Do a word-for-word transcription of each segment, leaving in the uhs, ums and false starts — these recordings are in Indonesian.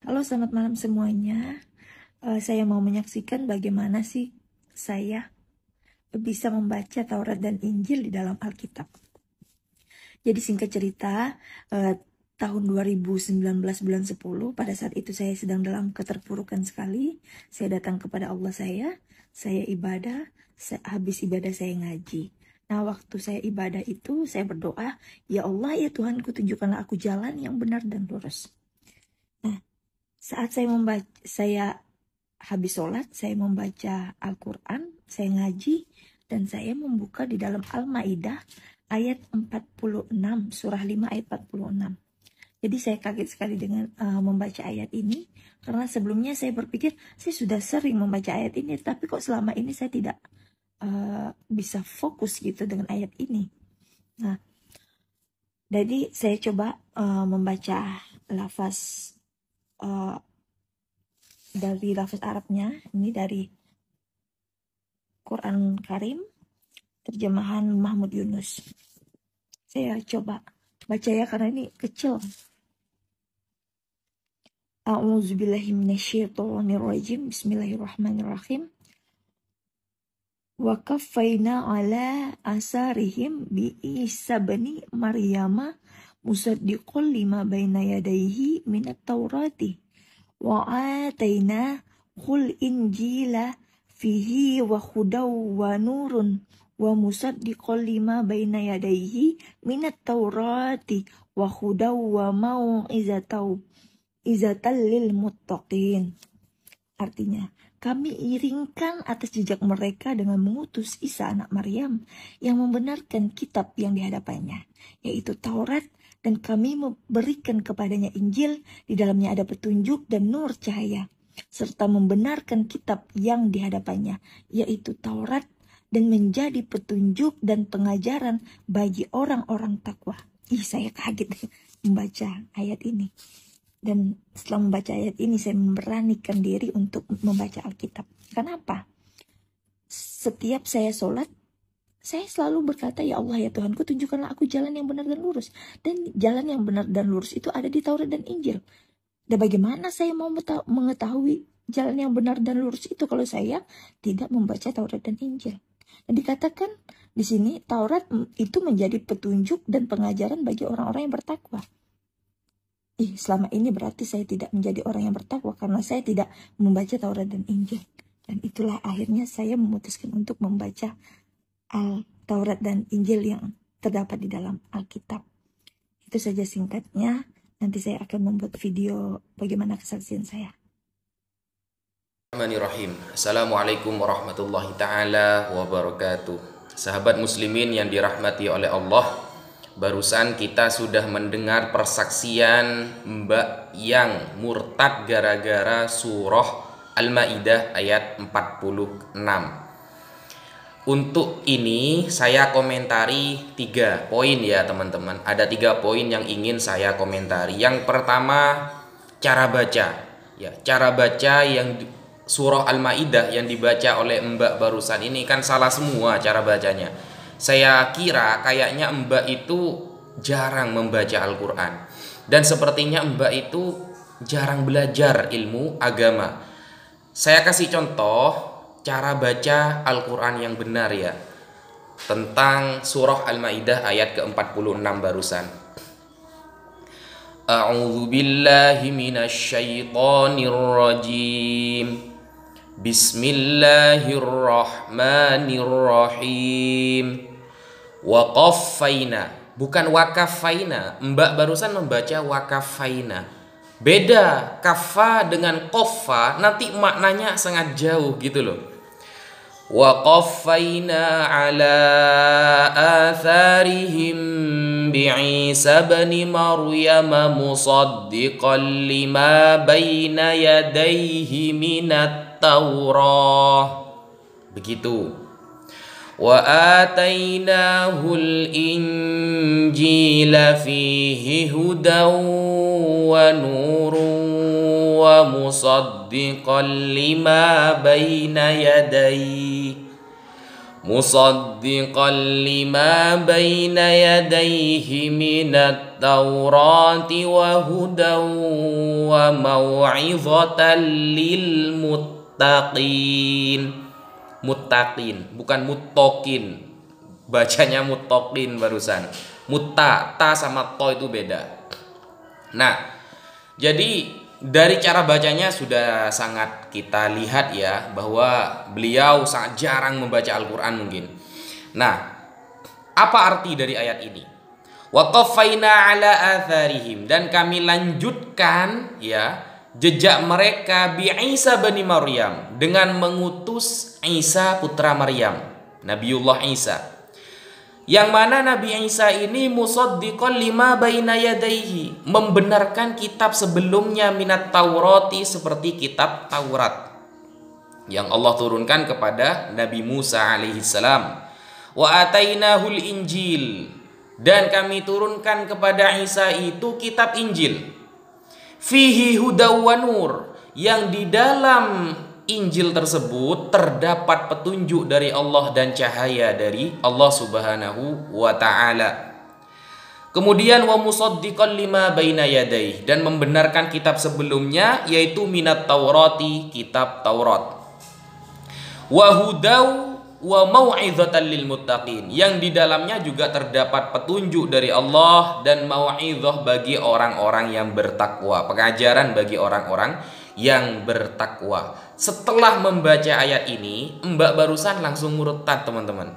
Halo, selamat malam semuanya. Uh, saya mau menyaksikan bagaimana sih saya bisa membaca Taurat dan Injil di dalam Alkitab. Jadi singkat cerita, uh, tahun dua ribu sembilan belas bulan sepuluh, pada saat itu saya sedang dalam keterpurukan sekali. Saya datang kepada Allah saya, saya ibadah, saya, habis ibadah saya ngaji. Nah, waktu saya ibadah itu, saya berdoa, ya Allah, ya Tuhanku, tunjukkanlah aku jalan yang benar dan lurus. Nah, saat saya membaca, saya habis sholat, saya membaca Al-Quran, saya ngaji, dan saya membuka di dalam Al-Ma'idah ayat empat puluh enam, surah lima ayat empat puluh enam. Jadi saya kaget sekali dengan uh, membaca ayat ini, karena sebelumnya saya berpikir, saya sudah sering membaca ayat ini, tapi kok selama ini saya tidak uh, bisa fokus gitu dengan ayat ini. Nah, jadi saya coba uh, membaca lafaz uh, dari lafaz Arabnya, ini dari Quran Karim, terjemahan Mahmud Yunus. Saya coba baca ya, karena ini kecil. A'udzubillahi minasyaitonirrajim. Bismillahirrahmanirrahim. Wa kaffayna ala asarihim bi Isa bani Maryama musaddiqan lima baina yadayhi minat taurati wa ataina qul injila fihi wa hudaw wa nurun wa musaddiqan lima baina yadayhi minat taurati wa hudaw wa mau'izatau izatal lil muttaqin. Artinya, kami iringkan atas jejak mereka dengan mengutus Isa anak Maryam yang membenarkan kitab yang dihadapannya, yaitu Taurat, dan kami memberikan kepadanya Injil, di dalamnya ada petunjuk dan nur cahaya, serta membenarkan kitab yang dihadapannya, yaitu Taurat, dan menjadi petunjuk dan pengajaran bagi orang-orang takwa. Ih, saya kaget membaca ayat ini. Dan setelah membaca ayat ini, saya memberanikan diri untuk membaca Alkitab. Kenapa? Setiap saya sholat, saya selalu berkata, ya Allah, ya Tuhanku, tunjukkanlah aku jalan yang benar dan lurus. Dan jalan yang benar dan lurus itu ada di Taurat dan Injil. Dan bagaimana saya mau mengetahui jalan yang benar dan lurus itu kalau saya tidak membaca Taurat dan Injil? Dan dikatakan di sini, Taurat itu menjadi petunjuk dan pengajaran bagi orang-orang yang bertakwa. Ih, selama ini berarti saya tidak menjadi orang yang bertakwa karena saya tidak membaca Taurat dan Injil. Dan itulah akhirnya saya memutuskan untuk membaca Al Taurat dan Injil yang terdapat di dalam Alkitab. Itu saja singkatnya. Nanti saya akan membuat video bagaimana kesaksian saya. Bismillahirrahmanirrahim. Assalamualaikum warahmatullahi ta'ala wabarakatuh. Sahabat muslimin yang dirahmati oleh Allah, barusan kita sudah mendengar persaksian Mbak yang murtad gara-gara surah Al-Ma'idah ayat empat puluh enam. Untuk ini saya komentari tiga poin ya teman-teman. Ada tiga poin yang ingin saya komentari. Yang pertama, cara baca. Ya, cara baca yang surah Al-Ma'idah yang dibaca oleh Mbak barusan ini kan salah semua cara bacanya. Saya kira kayaknya Mbak itu jarang membaca Al-Quran. Dan sepertinya Mbak itu jarang belajar ilmu agama. Saya kasih contoh cara baca Al-Quran yang benar ya, tentang surah Al-Ma'idah ayat ke empat puluh enam barusan. A'udzu billahi minasyaitonir rajim. Bismillahirrahmanirrahim. Waqaffaina, bukan wakafaina. Mbak barusan membaca wakafaina. Beda kafa dengan qaffa, nanti maknanya sangat jauh gitu loh. Waqaffaina ala atharihim bi'isa bani Maryam musaddiqan lima baina yadayhi minat Taurah. Begitu. Wa atainahul injila fihi hudaw wa nurun wa musaddiqan lima baina yadayhi musaddiqan lima baina yadayhi minat taurati wa hudaw wa mau'izatan lil muttaqin. Muttaqin, bukan muttaqin. Bacanya muttaqin barusan. Mutta, ta sama to itu beda. Nah, jadi dari cara bacanya sudah sangat kita lihat ya, bahwa beliau sangat jarang membaca Al-Quran mungkin. Nah, apa arti dari ayat ini? Wa qaffayna ala atharihim, dan kami lanjutkan ya jejak mereka bi Isa bani Maryam, dengan mengutus Isa putra Maryam, Nabiullah Isa. Yang mana Nabi Isa ini musaddiqan lima baina yadayhi, membenarkan kitab sebelumnya minat Taurati, seperti kitab Taurat yang Allah turunkan kepada Nabi Musa alaihi salam. Wa atainahul Injil, dan kami turunkan kepada Isa itu kitab Injil. Fihi hudaw wa nur, yang di dalam Injil tersebut terdapat petunjuk dari Allah dan cahaya dari Allah Subhanahu wa taala. Kemudian wa musaddiqan lima baina yadayhi, dan membenarkan kitab sebelumnya yaitu minat Taurati, kitab Taurat. Wa hudaw wa mau'izatan lil muttaqin, yang di dalamnya juga terdapat petunjuk dari Allah dan mau'izah bagi orang-orang yang bertakwa, pengajaran bagi orang-orang yang bertakwa. Setelah membaca ayat ini, Mbak barusan langsung murtad teman-teman.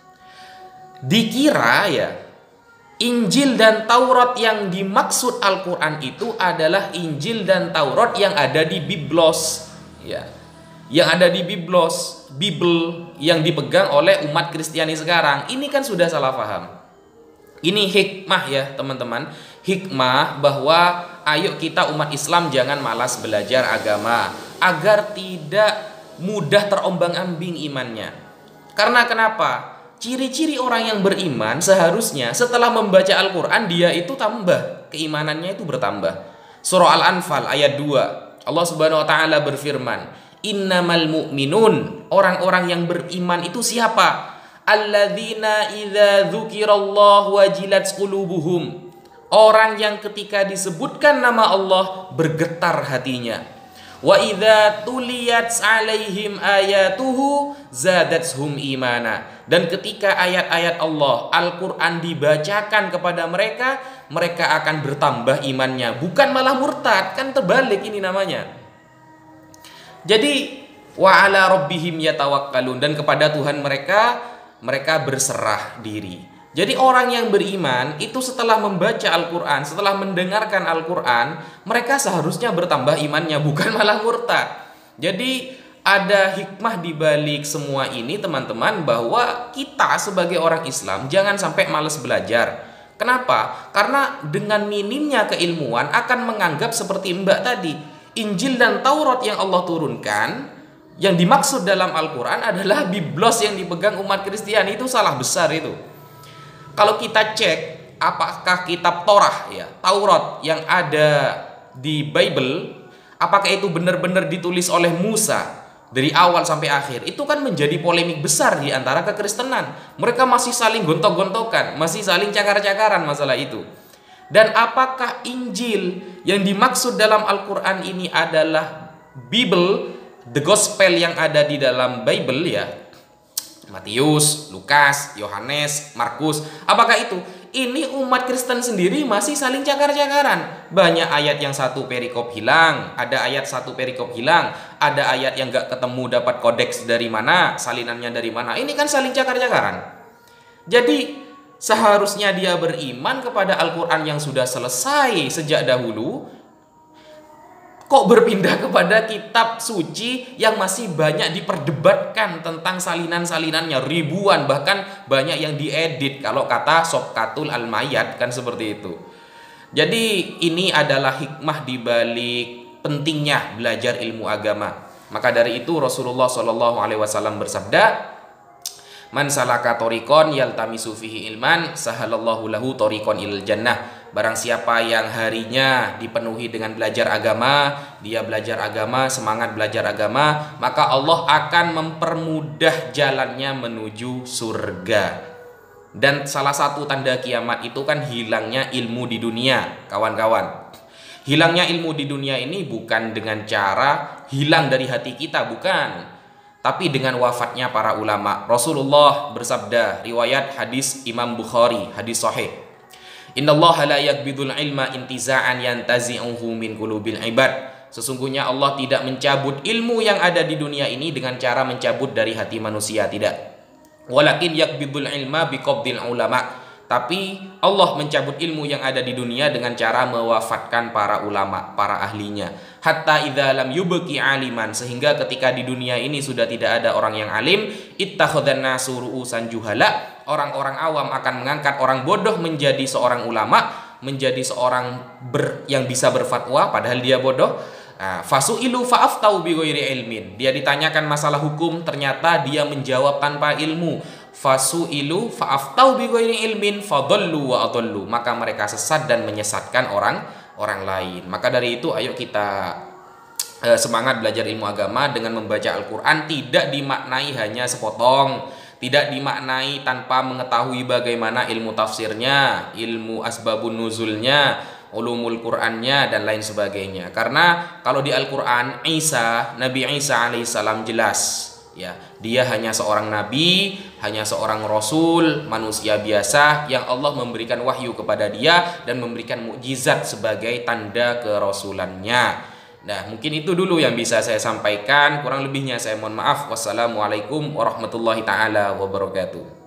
Dikira ya Injil dan Taurat yang dimaksud Al-Quran itu adalah Injil dan Taurat yang ada di Biblos ya, yang ada di Biblos, Bible yang dipegang oleh umat Kristiani sekarang. Ini kan sudah salah paham. Ini hikmah ya teman-teman, hikmah bahwa ayo kita umat Islam jangan malas belajar agama, agar tidak mudah terombang-ambing imannya. Karena kenapa? Ciri-ciri orang yang beriman seharusnya setelah membaca Al-Quran dia itu tambah, keimanannya itu bertambah. Surah Al-Anfal ayat dua, Allah Subhanahu wa taala berfirman, innamal mu'minun, orang-orang yang beriman itu siapa? Alladzina idza dzukirallahu wajilat qulubuhum, orang yang ketika disebutkan nama Allah bergetar hatinya. Wa idza tuliyat alaihim ayatuhu zadatuhum imana, dan ketika ayat-ayat Allah Al-Quran dibacakan kepada mereka, mereka akan bertambah imannya, bukan malah murtad. Kan terbalik ini namanya. Jadi wa ala rabbihim yatawakkalun, dan kepada Tuhan mereka mereka berserah diri. Jadi orang yang beriman itu setelah membaca Al-Quran, setelah mendengarkan Al-Quran, mereka seharusnya bertambah imannya, bukan malah murtad. Jadi ada hikmah di balik semua ini teman-teman, bahwa kita sebagai orang Islam jangan sampai malas belajar. Kenapa? Karena dengan minimnya keilmuan akan menganggap seperti Mbak tadi, Injil dan Taurat yang Allah turunkan, yang dimaksud dalam Al-Quran adalah Biblos yang dipegang umat Kristiani. Itu salah besar itu. Kalau kita cek apakah kitab Torah ya, Taurat yang ada di Bible, apakah itu benar-benar ditulis oleh Musa dari awal sampai akhir, itu kan menjadi polemik besar di antara kekristenan. Mereka masih saling gontok-gontokan, masih saling cakar-cakaran masalah itu. Dan apakah Injil yang dimaksud dalam Al-Quran ini adalah Bible, the Gospel yang ada di dalam Bible ya, Matius, Lukas, Yohanes, Markus, apakah itu? Ini umat Kristen sendiri masih saling cakar-cakaran. Banyak ayat yang satu perikop hilang, ada ayat satu perikop hilang, ada ayat yang gak ketemu dapat kodeks dari mana, salinannya dari mana. Ini kan saling cakar-cakaran. Jadi seharusnya dia beriman kepada Al-Quran yang sudah selesai sejak dahulu. Kok berpindah kepada kitab suci yang masih banyak diperdebatkan tentang salinan-salinannya, ribuan, bahkan banyak yang diedit, kalau kata Sofkatul Al-Mayat kan seperti itu. Jadi ini adalah hikmah dibalik pentingnya belajar ilmu agama. Maka dari itu Rasulullah shallallahu alaihi wasallam bersabda, man salaka tariqan yaltamisu fihi ilman sahalallahu lahu tariqan ilal jannah. Barang siapa yang harinya dipenuhi dengan belajar agama, dia belajar agama, semangat belajar agama, maka Allah akan mempermudah jalannya menuju surga. Dan salah satu tanda kiamat itu kan hilangnya ilmu di dunia, kawan-kawan. Hilangnya ilmu di dunia ini bukan dengan cara hilang dari hati kita, bukan. Tapi dengan wafatnya para ulama. Rasulullah bersabda, riwayat hadis Imam Bukhari, hadis sahih. Innallaha la yakbidul ilma intiza'an yantazi'uhu min qulubil ibad. Sesungguhnya Allah tidak mencabut ilmu yang ada di dunia ini dengan cara mencabut dari hati manusia, tidak. Walakin yakbidul ilma biqabdil ulama. Tapi Allah mencabut ilmu yang ada di dunia dengan cara mewafatkan para ulama, para ahlinya. Hatta idza lam yubqi aliman, sehingga ketika di dunia ini sudah tidak ada orang yang alim, ittakhadhan nasu ru'usan juhala. Orang-orang awam akan mengangkat orang bodoh menjadi seorang ulama, menjadi seorang ber, yang bisa berfatwa padahal dia bodoh. Nah, fasu'ilu fa'aftau bi ghairi ilmin. Dia ditanyakan masalah hukum, ternyata dia menjawab tanpa ilmu. Fasu'ilu fa'aftau bi ghairi ilmin fadallu wa adallu. Maka mereka sesat dan menyesatkan orang orang lain. Maka dari itu ayo kita eh, semangat belajar ilmu agama dengan membaca Al-Qur'an, tidak dimaknai hanya sepotong, tidak dimaknai tanpa mengetahui bagaimana ilmu tafsirnya, ilmu asbabun nuzulnya, ulumul Qur'annya dan lain sebagainya. Karena kalau di Al-Qur'an Isa, Nabi Isa alaihissalam jelas, ya, dia hanya seorang nabi, hanya seorang rasul, manusia biasa yang Allah memberikan wahyu kepada dia dan memberikan mukjizat sebagai tanda kerasulannya. Nah, mungkin itu dulu yang bisa saya sampaikan. Kurang lebihnya saya mohon maaf. Wassalamualaikum warahmatullahi taala wabarakatuh.